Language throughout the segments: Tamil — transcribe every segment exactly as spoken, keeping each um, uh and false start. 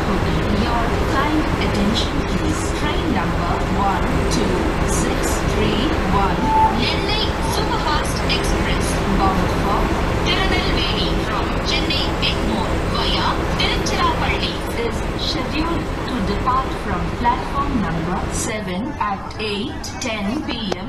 Your kind attention please. Train number one two six three one Nellai Superfast Express bound for Tirunelveli from Chennai Egmore via Tiruchirappalli is scheduled to depart from platform number seven at eight ten p m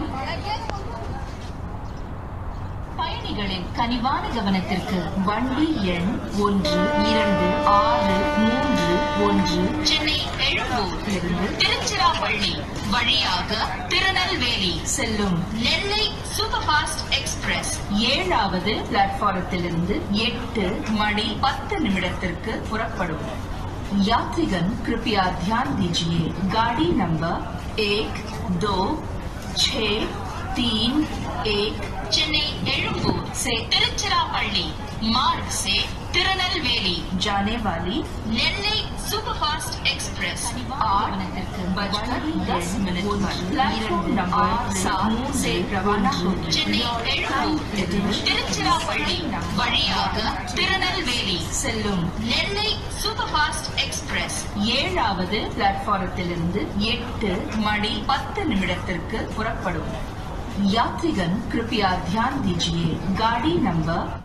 பயணிகளின் கனிவான கவனத்திற்கு வண்டி எண் ஒன்று இரண்டு ஆறு மூன்று ஒன்று சென்னை எழும்பூர் இருந்து திருச்சிராப்பள்ளி வழியாக திருநெல்வேலி செல்லும் நெல்லை சூப்பர்ஃபாஸ்ட் எக்ஸ்பிரஸ் ஏழாவது பிளாட்பாரத்திலிருந்து எட்டு மணி பத்து நிமிடத்திற்கு புறப்படும். यात्रीगण कृपया ध्यान दीजिए. गाड़ी नंबर एक दो छः तीन एक चेन्नई एलुम्बूर से तिरुचिरापल्ली मार्ग से तिरुनेलवेली जाने वाली नेल्लई सुपरफास्ट एक्सप्रेस आठ बजकर दस मिनट पर प्लेटफॉर्म नंबर सात से रवाना होगी. चेन्नई एलुम्बूर तिरुचिरापल्ली வழியாக திருநெல்வேலி செல்லும் நெல்லை சூப்பர்ஃபாஸ்ட் எக்ஸ்பிரஸ் ஏழாவது பிளாட்பாரத்திலிருந்து எட்டு மணி பத்து நிமிடத்திற்கு புறப்படும். यात्रीगण कृपया ध्यान दीजिए. गाड़ी नंबर